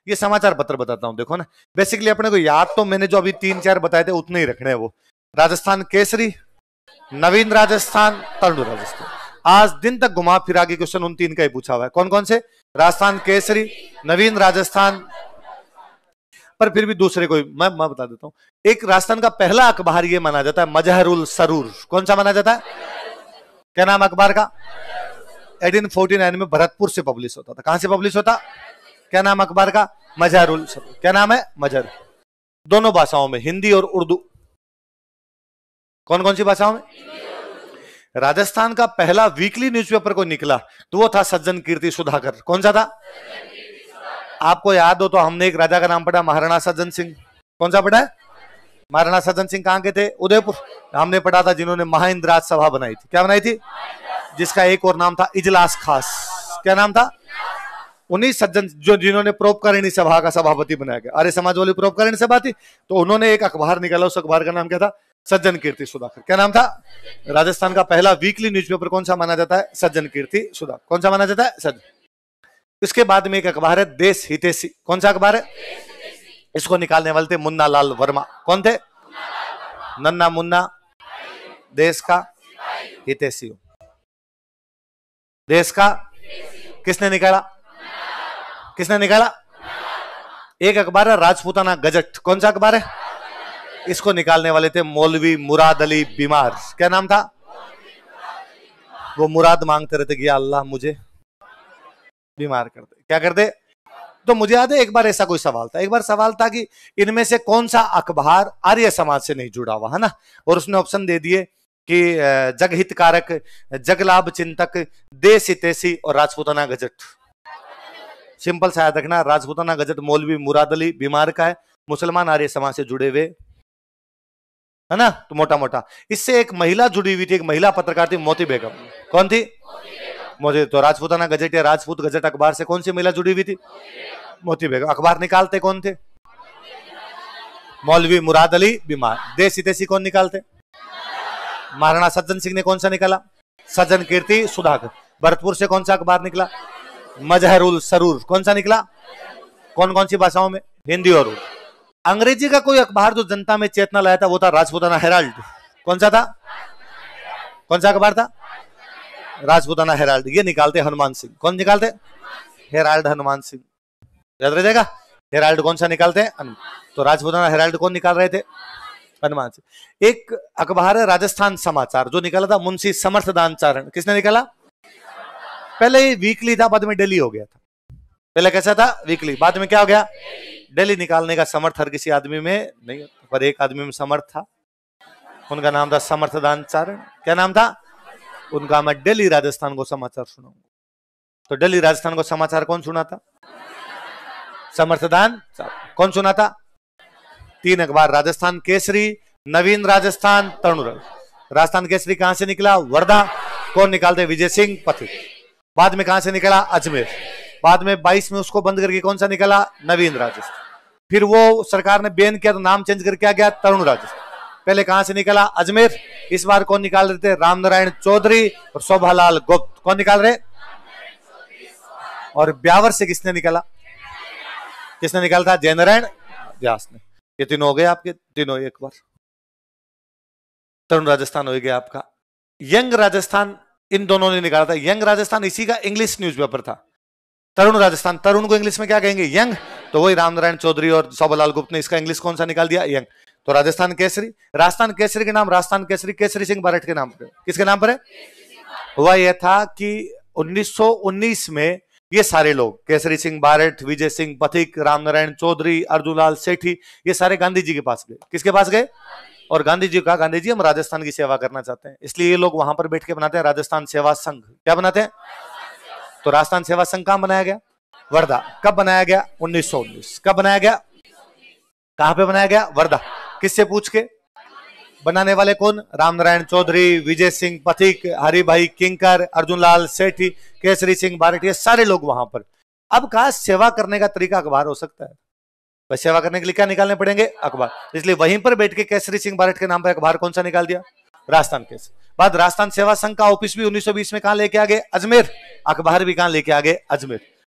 ये समाचार पत्र बताता हूं, देखो ना। बेसिकली अपने को याद तो मैंने जो अभी 3-4 बताए थे उतने ही रखने हैं। वो राजस्थान केसरी, नवीन राजस्थान, तरुण राजस्थान। आज दिन तक घुमा फिरा के क्वेश्चन उन 3 का ही पूछा हुआ है। कौन कौन से? राजस्थान केसरी, नवीन राजस्थान, पर फिर भी दूसरे कोई मैं बता देता हूं। एक राजस्थान का पहला अखबार ये माना जाता है मजहरुल सरूर। कौन सा माना जाता है? क्या नाम अखबार का? 1849 में भरतपुर से पब्लिश होता था। कहां से पब्लिश होता? क्या नाम अखबार का? मजहरुल सरूर। क्या नाम है? मजहर। दोनों भाषाओं में, हिंदी और उर्दू। कौन कौन सी भाषाओं में? राजस्थान का पहला वीकली न्यूज़पेपर को निकला तो वो था सज्जन कीर्ति सुधाकर। कौन सा था? आपको याद हो तो हमने एक राजा का नाम पढ़ा, महाराणा सज्जन सिंह। कौन सा पढ़ा है? महाराणा सज्जन सिंह कहां के थे? उदयपुर। हमने पढ़ा था जिन्होंने महाइंद्र राज सभा बनाई थी। क्या बनाई थी? जिसका एक और नाम था इजलास खास। क्या नाम था? उन्हीं सज्जन जो जिन्होंने परोपकारिणी सभा का सभापति बनाया गया। आर्य समाज वाली परोपकारिणी सभा थी, तो उन्होंने एक अखबार निकाला। उस अखबार का नाम क्या था? सज्जन कीर्ति सुधाकर। क्या नाम था? राजस्थान का पहला वीकली न्यूज़पेपर कौन सा माना जाता है? सज्जन कीर्ति सुधाकर। कौन सा माना जाता है? सज्जन। इसके बाद में एक अखबार है देश हितैषी। कौन सा अखबार है? इसको निकालने वाले थे मुन्ना लाल वर्मा। कौन थे? नन्ना मुन्ना, देश का हितैषी। देश का किसने निकाला? किसने निकाला? एक अखबार है राजपूताना गजट। कौन सा अखबार है? इसको निकालने वाले थे मौलवी मुराद अली बीमार। क्या नाम था? वो मुराद मांगते रहते कि या अल्लाह मुझे बीमार कर दे। क्या कर दे? तो मुझे याद है एक बार ऐसा कोई सवाल था। एक बार सवाल था कि इनमें से कौन सा अखबार आर्य समाज से नहीं जुड़ा हुआ है ना, और उसने ऑप्शन दे दिए कि जगहितकारक, जगलाभ चिंतक, देश हितैषी और राजपूताना गजट। सिंपल सा याद रखना, राजपूताना गजट मौलवी मुराद अली बीमार का है, मुसलमान आर्य समाज से जुड़े हुए है ना, तो मोटा मोटा। इससे एक महिला जुड़ी हुई थी, एक महिला पत्रकार थी, मोती बेगम। कौन थी? मोती। तो राजपूताना गजट या राजपूत गजट अखबार से कौन सी महिला जुड़ी हुई थी? मोती बेगम। अखबार निकालते कौन थे? मौलवी मुराद अली बीमार। देश हितैषी कौन निकालते? महाराणा सज्जन सिंह ने कौन सा निकाला? सज्जन कीर्ति सुधाकर। भरतपुर से कौन सा अखबार निकला? मजहरुल सरूर। कौन सा निकला? कौन कौन सी भाषाओं में? हिंदी और उर्दू। अंग्रेजी का कोई अखबार जो जनता में चेतना लाया था वो था राजपूताना हेराल्ड। कौन सा था? कौन सा अखबार था? राजपूताना हेराल्ड। ये निकालते हनुमान सिंह। कौन निकालते? हेराल्ड हनुमान सिंह। याद रह जाएगा। हेराल्ड कौन सा निकालते हैं? तो राजपूताना हेराल्ड कौन निकाल रहे थे? हनुमान सिंह। एक अखबार है राजस्थान समाचार, जो निकाला था मुंशी समर्थ दानचारण। किसने निकाला? पहले वीकली था, बाद में डेली हो गया था। पहले कैसा था? वीकली, बाद में क्या हो गया? डेली निकालने का समर्थ हर किसी आदमी में नहीं, पर एक आदमी में समर्थ था, उनका नाम था समर्थ दानचारण। क्या नाम था उनका? मैं डेली राजस्थान को समाचार सुनाऊंगा। तो डेली राजस्थान को समाचार कौन सुनाता? समर्थ दानचारण। कौन सुनाता? 3 अखबार, राजस्थान केसरी, नवीन राजस्थान, तरुण राजस्थान। राजस्थान केसरी कहां से निकला? वर्धा। कौन निकालते? विजय सिंह पथिक। बाद में कहां से निकला? अजमेर। बाद में 22 में उसको बंद करके कौन सा निकला? नवीन राजस्थान। फिर वो सरकार ने बैन किया तो नाम चेंज करके आ गया तरुण राजस्थान। पहले कहां से निकला? अजमेर। इस बार कौन निकाल रहे थे? रामनारायण चौधरी और शोभालाल गुप्त। कौन निकाल रहे? और ब्यावर से किसने निकाला? किसने निकाला था? जयनारायण व्यास ने। ये तीनों हो गए आपके, तीनों एक बार। तरुण राजस्थान हो गया आपका। यंग राजस्थान इन दोनों ने निकाला था। यंग राजस्थान इसी का इंग्लिश न्यूज़पेपर था। तरुण राजस्थान, तरुण को इंग्लिश में क्या कहेंगे? यंग। तो वही रामनारायण चौधरी और शोभालाल गुप्त ने इसका इंग्लिश कौन सा निकाल दिया? यंग। तो राजस्थान केसरी। राजस्थान केसरी के नाम राजस्थान केसरी केसरी सिंह बारठ के नाम पर। किसके नाम पर है? हुआ यह था कि 1919 में ये सारे लोग, केसरी सिंह बारठ, विजय सिंह पथिक, रामनारायण चौधरी, अर्जुनलाल सेठी, ये सारे गांधी जी के पास गए। किसके पास गए? और गांधी जी कहा, गांधी जी हम राजस्थान की सेवा करना चाहते हैं। इसलिए ये लोग वहां पर बैठ के बनाते हैं राजस्थान सेवा संघ। क्या बनाते हैं? तो राजस्थान सेवा संघ कहां बनाया गया? वर्धा। कब बनाया गया? 1919। कब बनाया गया? कहां पे बनाया गया? वर्धा। किससे पूछ के? बनाने वाले कौन? रामनारायण चौधरी, विजय सिंह पथिक, हरिभाई किंकर, अर्जुनलाल सेठी, केसरी सिंह बारठ, ये सारे लोग वहां पर। अब कहा सेवा करने का तरीका अखबार हो सकता है, बस सेवा करने के लिए क्या निकालने पड़ेंगे? अखबार। इसलिए वहीं पर बैठ के केसरी सिंह बारठ के नाम पर अखबार कौन सा निकाल दिया? राजस्थान केसरी। बाद राजस्थान सेवा संघ का ऑफिस भी 1920 में कहां लेके आ गए? अजमेर। अखबार भी कहां लेके आ गए? अजमेर।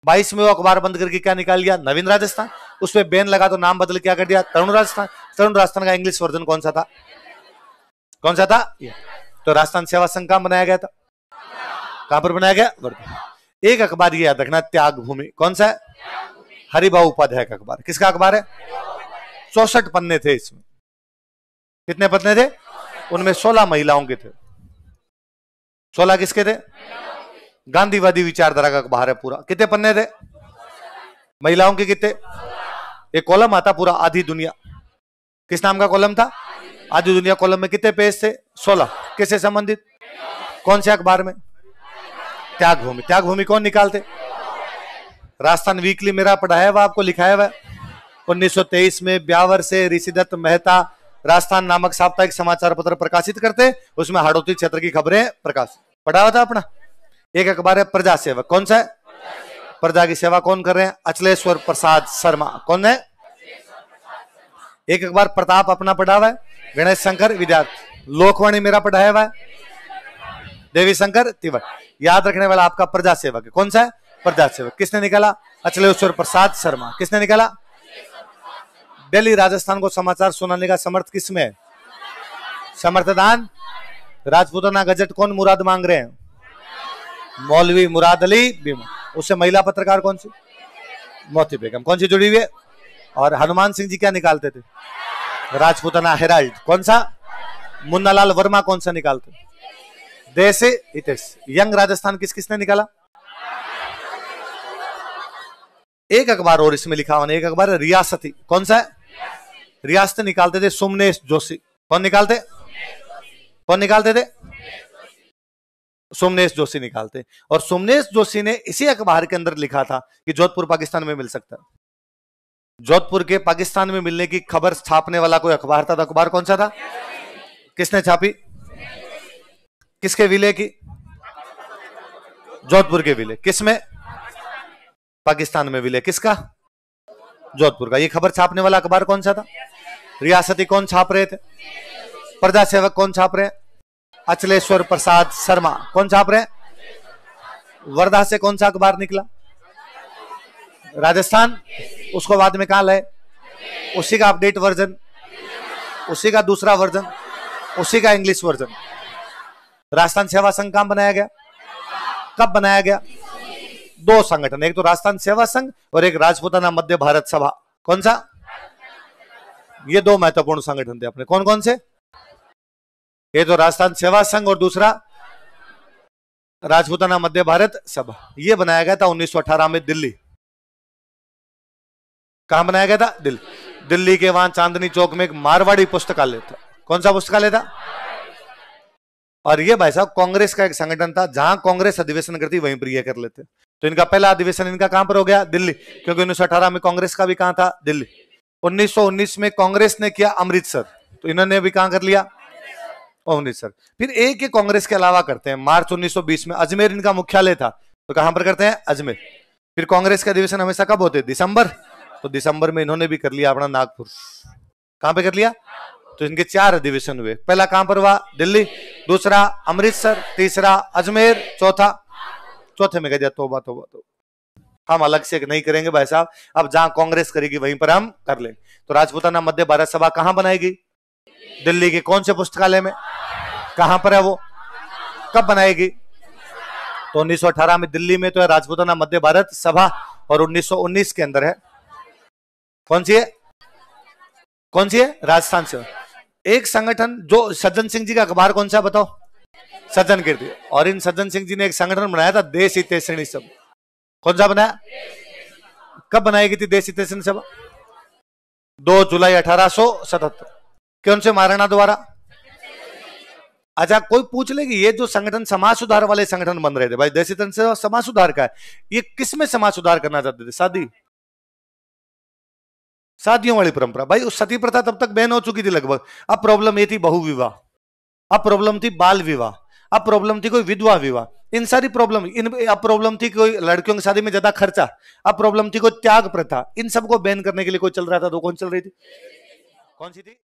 22वें अखबार बंद करके क्या निकाल दिया? नवीन राजस्थान। उस पर बैन लगा तो नाम बदल क्या कर दिया? तरुण राजस्थान। तरुण राजस्थान का इंग्लिश वर्जन कौन सा था? कौन सा था? तो राजस्थान सेवा संघ कहां बनाया गया था? कहां पर बनाया गया? वर्धा। एक अखबार ये याद रखना, त्याग भूमि। कौन सा है? हरिभाऊ उपाध्याय का अखबार। किसका अखबार है? 64 पन्ने थे इसमें। कितने पन्ने थे? उनमें 16 महिलाओं के थे। 16 किसके थे? गांधीवादी विचारधारा का अखबार है पूरा। कितने पन्ने थे? महिलाओं के कितने? एक कॉलम आता पूरा, आधी दुनिया। किस नाम का कॉलम था? आधी दुनिया। कॉलम में कितने पेज थे? 16। किससे संबंधित? कौन से अखबार में? त्याग भूमि। त्याग भूमि कौन निकालते? राजस्थान वीकली मेरा पढ़ाया हुआ, आपको लिखाया हुआ। 1923 में ब्यावर से ऋषिदत्त मेहता राजस्थान नामक साप्ताहिक समाचार पत्र प्रकाशित करते, उसमें हाड़ौती क्षेत्र की खबरें प्रकाशित। पढ़ा हुआ था अपना। एक अखबार है प्रजा सेवक। कौन सा है? प्रजा की सेवा कौन कर रहे हैं? अचलेश्वर प्रसाद शर्मा। कौन है? एक अखबार प्रताप अपना पढ़ा हुआ है, गणेश शंकर विद्यार्थी। लोकवाणी मेरा पढ़ाया हुआ है, देवी शंकर तिवारी। याद रखने वाला आपका प्रजा सेवक है। कौन सा है? प्रजा सेवक। किसने निकाला? अचलेश्वर प्रसाद शर्मा। किसने निकाला? दिल्ली राजस्थान को समाचार सुनाने का समर्थ किसमें है? समर्थदान। राजपूताना गजट कौन मुराद मांग रहे हैं? मौलवी मुराद अली बीमा। उससे महिला पत्रकार कौन सी? मोती बेगम। कौन सी जुड़ी हुई है? और हनुमान सिंह जी क्या निकालते थे? राजपूताना हेराल्ड। कौन सा? मुन्नालाल वर्मा कौन सा निकालते? देश हितेश। यंग राजस्थान किसने निकाला? एक अखबार और इसमें लिखा हुआ, एक अखबार रियासती। कौन सा है? रियासत निकालते थे सोमनेश जोशी। कौन निकालते? कौन निकालते थे? सोमनेश जोशी निकालते। और सोमनेश जोशी ने इसी अखबार के अंदर लिखा था कि जोधपुर पाकिस्तान में मिल सकता है। जोधपुर के पाकिस्तान में मिलने की खबर छापने वाला कोई अखबार था, तो अखबार कौन सा था? किसने छापी? किसके विलय की? जोधपुर के विलय। किसमें? पाकिस्तान में विलय किसका? जोधपुर का। ये खबर छापने वाला अखबार कौन सा था? रियासती कौन छाप रहे थे? प्रजा सेवक कौन छाप रहे हैं? अचलेश्वर प्रसाद शर्मा। कौन छाप रहे हैं? वर्धा से कौन सा अखबार निकला? राजस्थान। उसको बाद में कहां लाए? उसी का अपडेट वर्जन, उसी का दूसरा वर्जन, उसी का इंग्लिश वर्जन। राजस्थान सेवा संघ कहां बनाया गया? कब बनाया गया? दो संगठन, एक तो राजस्थान सेवा संघ और एक राजपूताना मध्य भारत सभा। कौन सा? ये दो महत्वपूर्ण संगठन थे अपने। कौन कौन से? ये तो राजस्थान सेवा संघ और दूसरा राजपूताना मध्य भारत सभा। ये बनाया गया था 1918 में दिल्ली। कहां बनाया गया था? दिल्ली। दिल्ली के वहां चांदनी चौक में एक मारवाड़ी पुस्तकालय था। कौन सा पुस्तकालय था? और ये भाई साहब कांग्रेस का एक संगठन था, जहां कांग्रेस अधिवेशन करती वहीं पर ये कर लेते। तो इनका पहला अधिवेशन इनका कहां पर हो गया? दिल्ली। क्योंकि 1918 में कांग्रेस का भी कहां था? दिल्ली। 1919 में कांग्रेस ने किया अमृतसर, तो इन्होंने भी कहां कर लिया? अमृतसर। फिर एक ही कांग्रेस के अलावा करते हैं मार्च 1920 में अजमेर इनका मुख्यालय था, तो कहां पर करते हैं? अजमेर। फिर कांग्रेस के अधिवेशन हमेशा कब होते? दिसंबर। तो दिसंबर में इन्होंने भी कर लिया अपना नागपुर। कहां पे कर लिया? तो इनके 4 अधिवेशन हुए। पहला कहां पर हुआ? दिल्ली। दूसरा अमृतसर, तीसरा अजमेर, चौथे में कह दिया तोबा तोबा तो हम अलग से नहीं करेंगे भाई साहब, अब जहां कांग्रेस करेगी वहीं पर हम कर लेंगे। तो राजपूताना मध्य भारत सभा कहां बनाएगी? दिल्ली के कौन से पुस्तकालय में? कहां पर है वो? कब बनाएगी? तो 1918 में दिल्ली में तो है राजपूताना मध्य भारत सभा, और 1919 के अंदर है कौन सी है? कौन सी है? राजस्थान से। एक संगठन जो सज्जन सिंह जी का अखबार कौन सा बताओ? सज्जन कीर्ति। और इन सज्जन सिंह जी ने एक संगठन बनाया था देश हितैषणी सभा। कौन सा बनाया? कब बनाई थी देश हितैषणी सभा? 2 जुलाई 1877। कौन से महाराणा द्वारा? अच्छा, कोई पूछ ले कि ये जो संगठन समाज सुधार वाले संगठन बन रहे थे भाई, देश हितैषणी सभा समाज सुधार का है, ये किस में समाज सुधार करना चाहते थे? शादियों वाली परंपरा। भाई उस सती प्रथा तब तक बैन हो चुकी थी लगभग। अब प्रॉब्लम ये थी बहु विवाह, अब प्रॉब्लम थी बाल विवाह, अब प्रॉब्लम थी कोई विधवा विवाह। इन सारी प्रॉब्लम, अब प्रॉब्लम थी कोई लड़कियों की शादी में ज्यादा खर्चा, अब प्रॉब्लम थी कोई त्याग प्रथा। इन सबको बैन करने के लिए कोई चल रहा था, तो कौन चल रही थी? कौन सी थी?